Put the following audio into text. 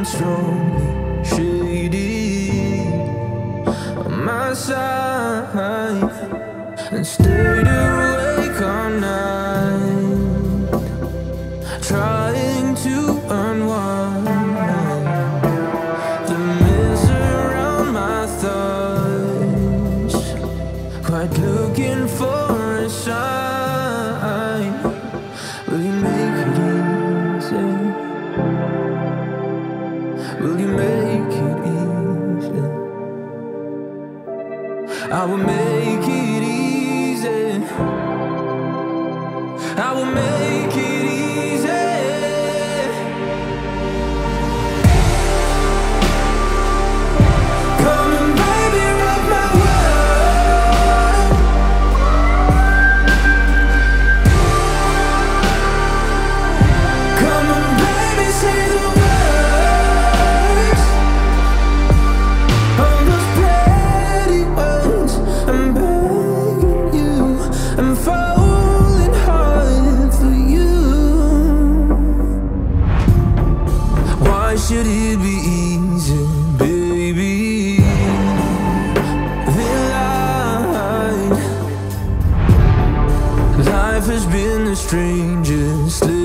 strongly shady on my side, and stayed awake all night trying to unwind the mist around my thoughts, quite looking for a sign. Will you make it easy? Will you make it easy? I will make it easy. I will make it easy. Come and baby rock my world. Come and baby say the words, all those pretty words. I'm begging you, I'm falling hard for you. Why should it be easy, baby? They lied. Life has been the strangest.